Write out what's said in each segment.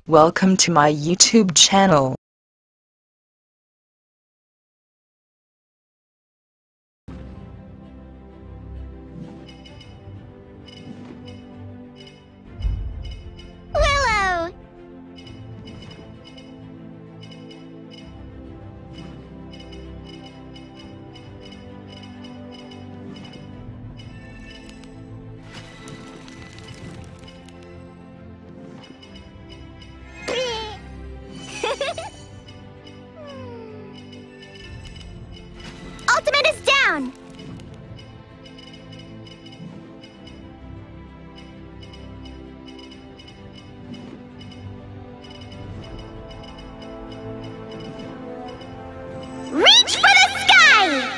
Welcome to my YouTube channel. Willow! Ultimate is down! Reach for the sky!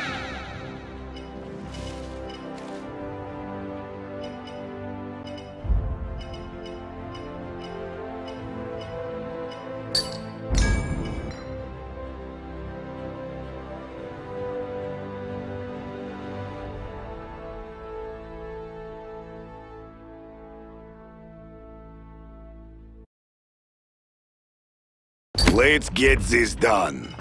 Let's get this done.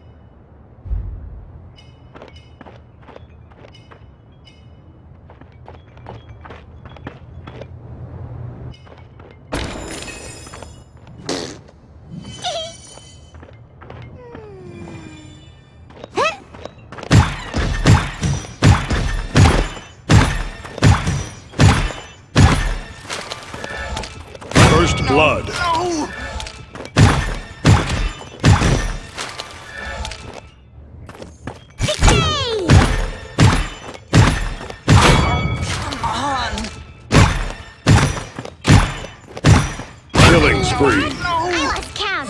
First blood. Killing spree. I lost count.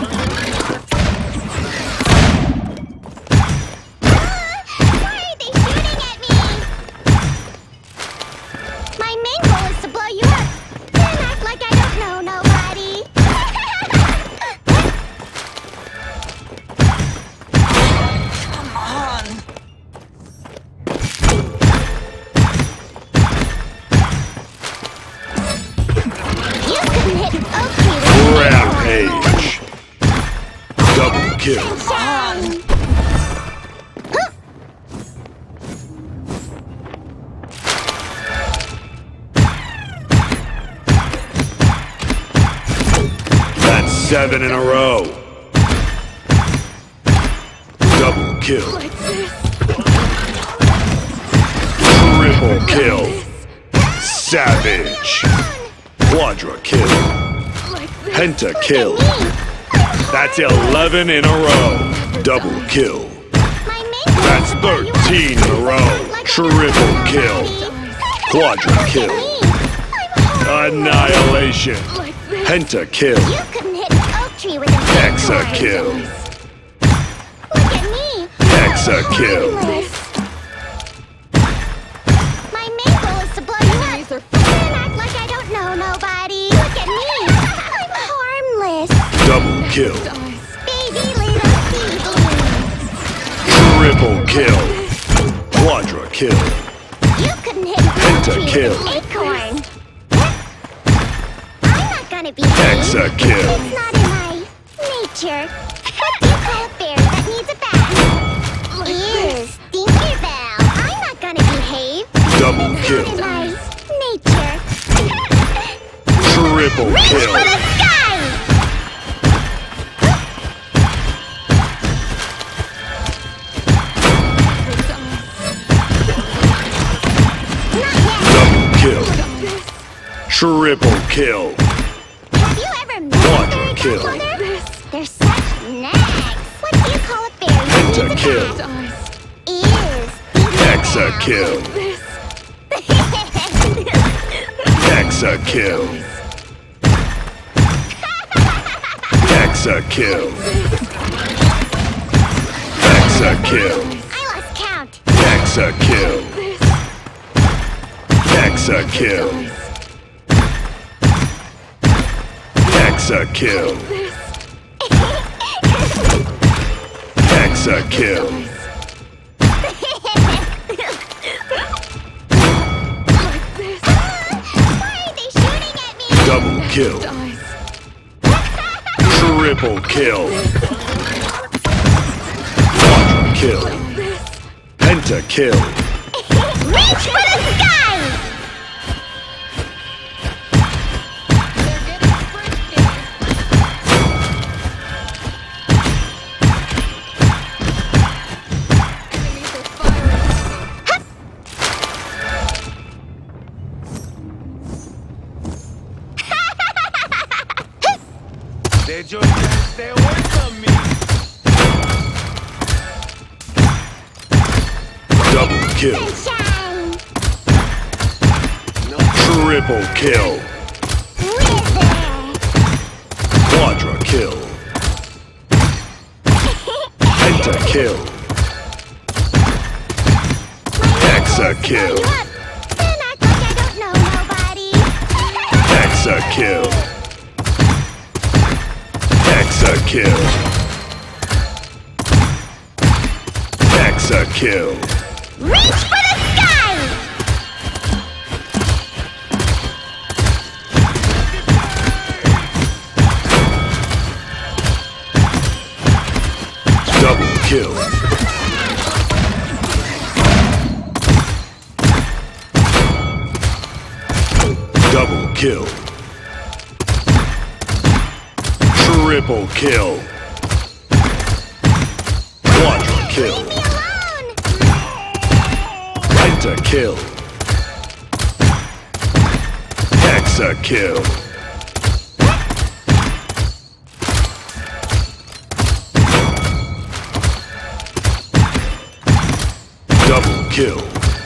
Why are they shooting at me? My main goal is to blow you up. Then act like I don't know nobody. Come on! You couldn't hit Oakley with Rampage. Double kill. That's 7 in a row. Double kill. Triple kill. Savage. Quadra kill. Penta kill. That's 11 in a row. Double kill. my main goal That's is to blow you up. 13 in a row. Triple kill. Quadra kill. Annihilation. Penta kill. You couldn't hit an oak tree with a Hexa sword. kill. Look at me. Hexa kill. My main goal is to blow you up. Then act like I don't know nobody. Look at me. I'm harmless. Double kill. Baby little seedling. Triple kill. Quadra kill. You couldn't hit an oak Penta tree kill. with an acorn. I'm not gonna be Hexa kill. It's not in my nature. What do you call a bear that needs a bath? Ew, stinky bell. I'm not gonna behave. Double Not in kill. my nature. Triple Reach kill. for the sky! Not yet. Double kill. Triple kill. Have you ever met Quadra a fairy kill. godmother? They're such nags. What do you call a fairy that Penta needs a kill. bath? Ew, stinky Hexa bell. kill. Hexa kill. Hexa kill. Hexa kill. I lost count. Hexa kill. Hexa kill. Hexa kill. Hexa kill. Why are they shooting at me? Double kill. Dice. Triple kill. Quadra kill. Penta kill. Reach for the sky! They just can't stay away from me. Double kill. Sunshine! Triple kill. River! Quadra kill. Penta kill. Hexa kill. Then act like I don't know nobody. Hexa kill. Hexa kill. Hexa kill. Reach for the sky! Double kill. Double kill. Triple kill. Quadra kill. Leave me alone! Penta kill. Hexa kill. Double kill.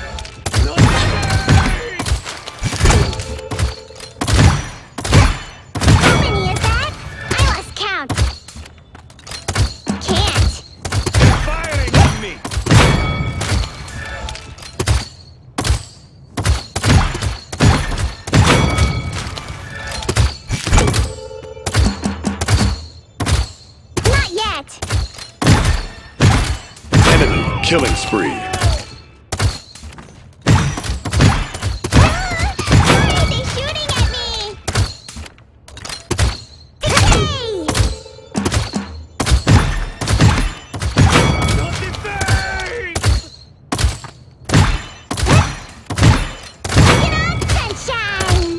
How many is that? I lost count. Can't. Firing on me. Not yet. Enemy killing spree. Why are they shooting at me? Hey! Not the face. Get on, sunshine!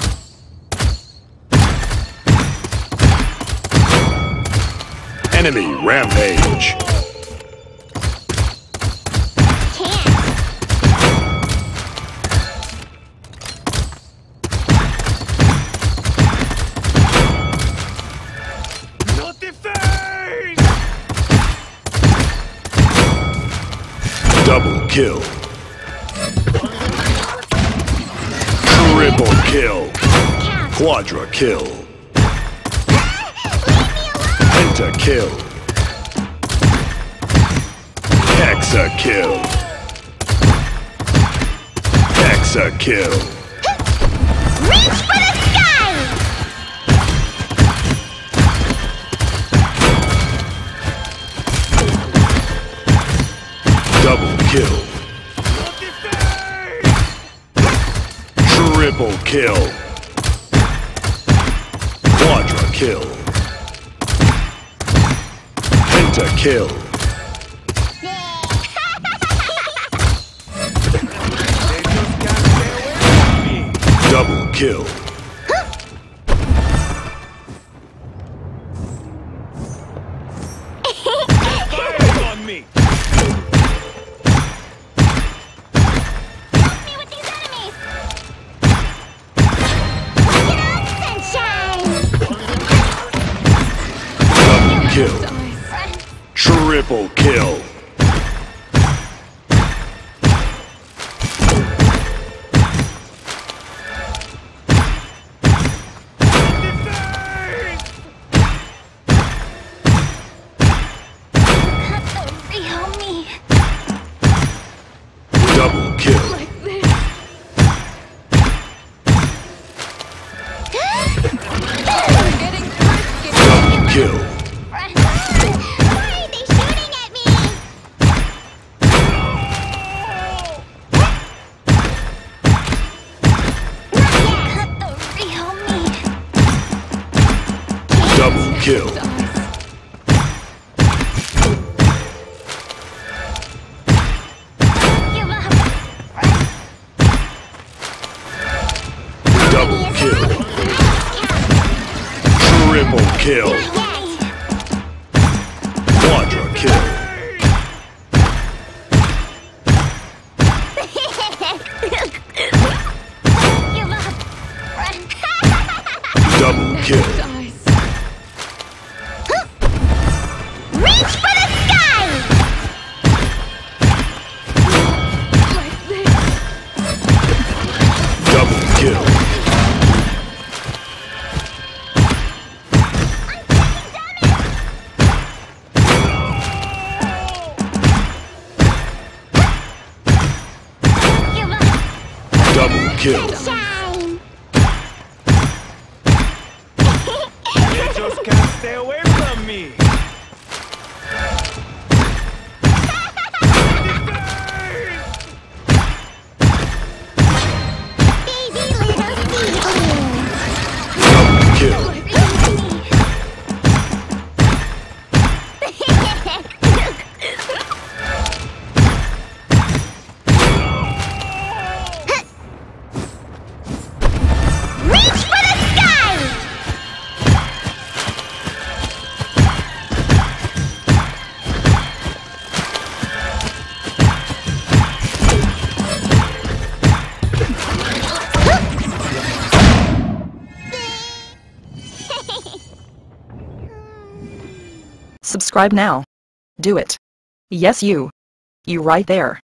Enemy rampage. Can't. Not the face. Double kill. Triple kill. Count. Quadra kill. Leave me alone! Penta kill. Hexa kill. Hexa kill. Reach for the sky! Double kill. Not the face. Triple kill. Quadra kill. Penta kill. They just can't stay away from me. Double kill. Firing on me. Help me with these enemies! Get on, sunshine! Double kill. Triple kill. Cut the real me. Double kill. Double kill. Why are they shooting at me? Not yet. Cut the real me. Double kill. kill. Triple kill. Quadra kill. Double kill. Reach for the sky! Double kill. Double kill. Shine! You just can't stay away from me. Baby little seedling! Double kill. Reach for the sky! Subscribe now. Do it. Yes, you. You right there.